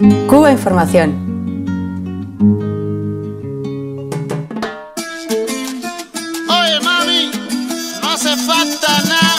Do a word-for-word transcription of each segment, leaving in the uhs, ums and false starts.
Cuba Información. Oye, mami, no hace falta nada,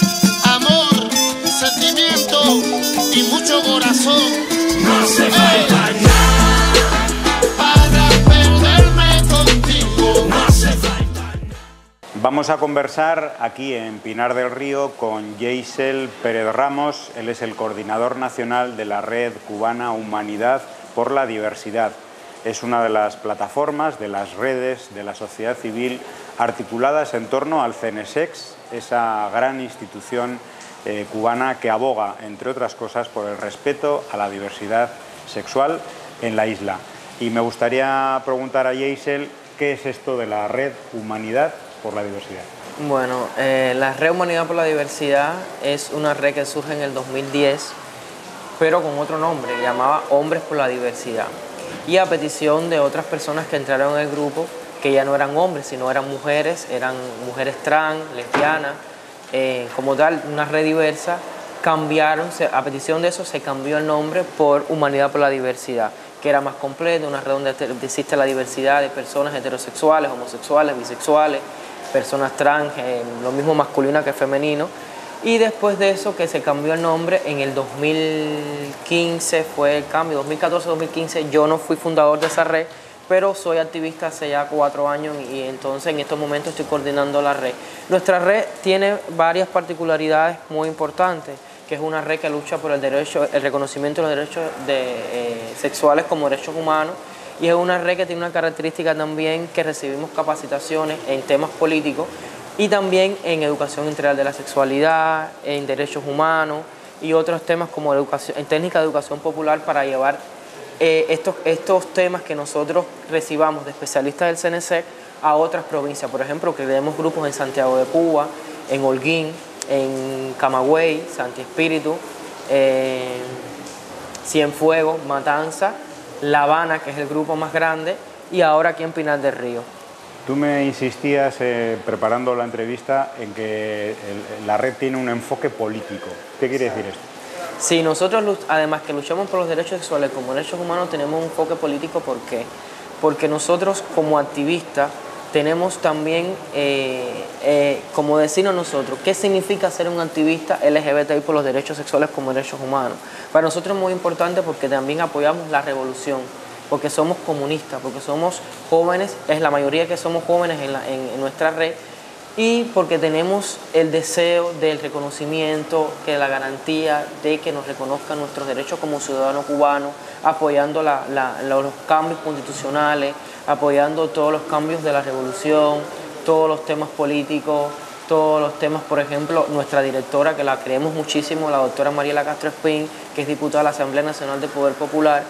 amor, sentimiento y mucho corazón. No hace falta nada para perderme contigo. No hace falta nada. Vamos a conversar aquí en Pinar del Río con Yeisel Pérez Ramos. Él es el coordinador nacional de la Red Cubana Humanidad por la Diversidad. Es una de las plataformas, de las redes de la sociedad civil articuladas en torno al CENESEX, esa gran institución eh, cubana que aboga, entre otras cosas, por el respeto a la diversidad sexual en la isla. Y me gustaría preguntar a Yeisel, ¿qué es esto de la Red Humanidad por la Diversidad? Bueno, eh, la Red Humanidad por la Diversidad es una red que surge en el dos mil diez, pero con otro nombre, llamaba Hombres por la Diversidad. Y a petición de otras personas que entraron en el grupo, que ya no eran hombres, sino eran mujeres, eran mujeres trans, lesbianas, eh, como tal, una red diversa, cambiaron, se, a petición de eso se cambió el nombre por Humanidad por la Diversidad, que era más completo, una red donde existe la diversidad de personas heterosexuales, homosexuales, bisexuales, personas trans, eh, lo mismo masculino que femenino. Y después de eso que se cambió el nombre, en el dos mil quince fue el cambio, dos mil catorce dos mil quince, yo no fui fundador de esa red, pero soy activista hace ya cuatro años y entonces en estos momentos estoy coordinando la red. Nuestra red tiene varias particularidades muy importantes, que es una red que lucha por el derecho, el reconocimiento de los derechos de, eh, sexuales como derechos humanos, y es una red que tiene una característica también que recibimos capacitaciones en temas políticos y también en educación integral de la sexualidad, en derechos humanos y otros temas como educación, en técnica de educación popular para llevar eh, estos, estos temas que nosotros recibamos de especialistas del CENESEC a otras provincias. Por ejemplo, que tenemos grupos en Santiago de Cuba, en Holguín, en Camagüey, Santi Espíritu, eh, Cienfuegos, Matanza, La Habana, que es el grupo más grande, y ahora aquí en Pinar del Río. Tú me insistías, eh, preparando la entrevista, en que el, la red tiene un enfoque político. ¿Qué quiere decir esto? Sí, nosotros, además que luchamos por los derechos sexuales como derechos humanos, tenemos un enfoque político. ¿Por qué? Porque nosotros, como activistas, tenemos también, eh, eh, como decirnos nosotros, ¿qué significa ser un activista L G B T I por los derechos sexuales como derechos humanos? Para nosotros es muy importante porque también apoyamos la revolución, porque somos comunistas, porque somos jóvenes, es la mayoría que somos jóvenes en, la, en, en nuestra red, y porque tenemos el deseo del reconocimiento, que la garantía de que nos reconozcan nuestros derechos como ciudadanos cubanos, apoyando la, la, los cambios constitucionales, apoyando todos los cambios de la revolución, todos los temas políticos, todos los temas, por ejemplo, nuestra directora, que la creemos muchísimo, la doctora Mariela Castro Espín, que es diputada de la Asamblea Nacional del Poder Popular.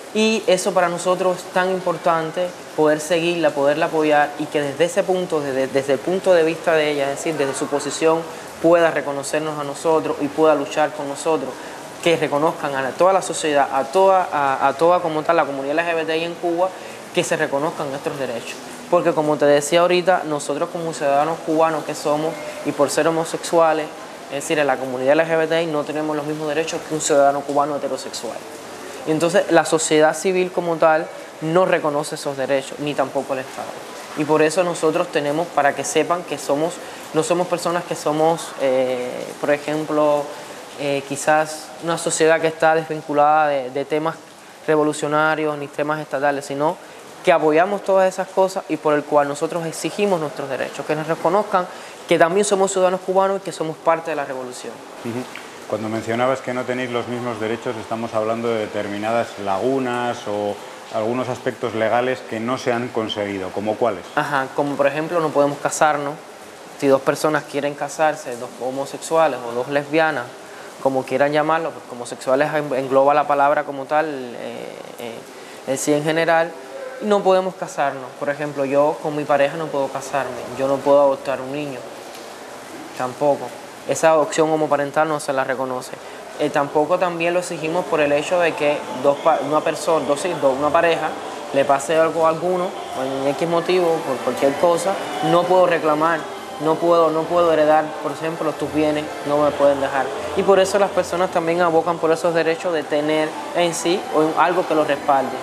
Y eso para nosotros es tan importante, poder seguirla, poderla apoyar y que desde ese punto, desde, desde el punto de vista de ella, es decir, desde su posición, pueda reconocernos a nosotros y pueda luchar con nosotros, que reconozcan a toda la sociedad, a toda, a, a toda como tal la comunidad L G B T I en Cuba, que se reconozcan nuestros derechos. Porque como te decía ahorita, nosotros como ciudadanos cubanos que somos y por ser homosexuales, es decir, en la comunidad L G B T I no tenemos los mismos derechos que un ciudadano cubano heterosexual. Y entonces la sociedad civil como tal no reconoce esos derechos, ni tampoco el Estado. Y por eso nosotros tenemos, para que sepan que somos, no somos personas que somos, eh, por ejemplo, eh, quizás una sociedad que está desvinculada de, de temas revolucionarios ni temas estatales, sino que apoyamos todas esas cosas y por el cual nosotros exigimos nuestros derechos, que nos reconozcan que también somos ciudadanos cubanos y que somos parte de la revolución. Uh-huh. Cuando mencionabas que no tenéis los mismos derechos, estamos hablando de determinadas lagunas o algunos aspectos legales que no se han conseguido, ¿como cuáles? Ajá, como por ejemplo no podemos casarnos. Si dos personas quieren casarse, dos homosexuales o dos lesbianas, como quieran llamarlo, porque homosexuales engloba la palabra como tal, eh, eh, en sí en general, no podemos casarnos. Por ejemplo, yo con mi pareja no puedo casarme, yo no puedo adoptar un niño, tampoco. Esa adopción homoparental no se la reconoce. Eh, tampoco también lo exigimos por el hecho de que dos, una persona, dos, dos, una pareja, le pase algo a alguno, o en X motivo, por cualquier cosa, no puedo reclamar no puedo, no puedo heredar, por ejemplo, tus bienes, no me pueden dejar. Y por eso las personas también abocan por esos derechos de tener en sí algo que los respalde.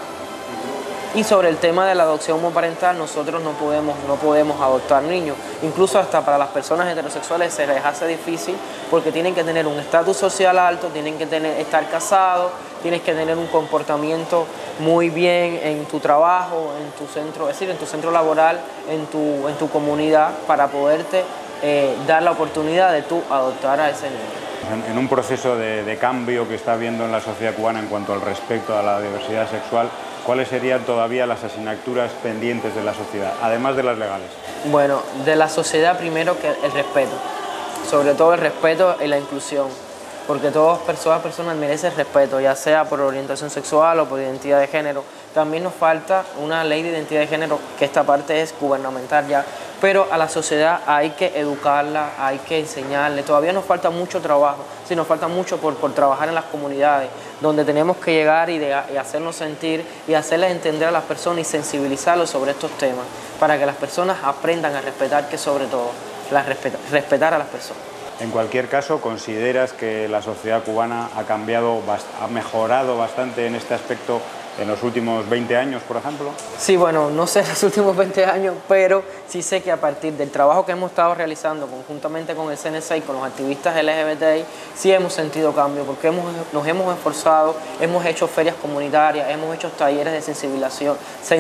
Y sobre el tema de la adopción homoparental, nosotros no podemos, no podemos adoptar niños. Incluso hasta para las personas heterosexuales se les hace difícil porque tienen que tener un estatus social alto, tienen que tener, estar casados, tienes que tener un comportamiento muy bien en tu trabajo, en tu centro, es decir, en tu centro laboral, en tu, en tu comunidad, para poderte eh, dar la oportunidad de tú adoptar a ese niño. En, en un proceso de, de cambio que está habiendo en la sociedad cubana en cuanto al respecto a la diversidad sexual, ¿cuáles serían todavía las asignaturas pendientes de la sociedad, además de las legales? Bueno, de la sociedad primero que el respeto, sobre todo el respeto y la inclusión, porque todas personas, personas merecen respeto, ya sea por orientación sexual o por identidad de género. También nos falta una ley de identidad de género, que esta parte es gubernamental ya, pero a la sociedad hay que educarla, hay que enseñarle. Todavía nos falta mucho trabajo, sí, nos falta mucho por, por trabajar en las comunidades, donde tenemos que llegar y, de, y hacernos sentir y hacerles entender a las personas y sensibilizarlos sobre estos temas, para que las personas aprendan a respetar, que sobre todo, la respeta, respetar a las personas. En cualquier caso, ¿consideras que la sociedad cubana ha cambiado, ha mejorado bastante en este aspecto en los últimos veinte años, por ejemplo? Sí, bueno, no sé los últimos veinte años, pero sí sé que a partir del trabajo que hemos estado realizando conjuntamente con el C N C y con los activistas L G B T I, sí hemos sentido cambio, porque hemos, nos hemos esforzado, hemos hecho ferias comunitarias, hemos hecho talleres de sensibilización,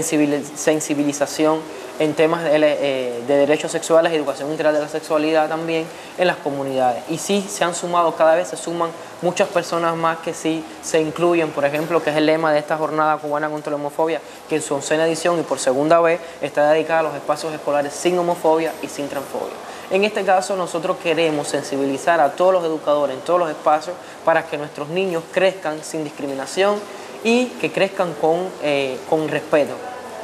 sensibilización en temas de, eh, de derechos sexuales y educación integral de la sexualidad también en las comunidades. Y sí se han sumado, cada vez se suman muchas personas más que sí se incluyen, por ejemplo, que es el lema de esta jornada cubana contra la homofobia, que en su oncena edición y por segunda vez está dedicada a los espacios escolares sin homofobia y sin transfobia. En este caso nosotros queremos sensibilizar a todos los educadores en todos los espacios para que nuestros niños crezcan sin discriminación y que crezcan con, eh, con respeto.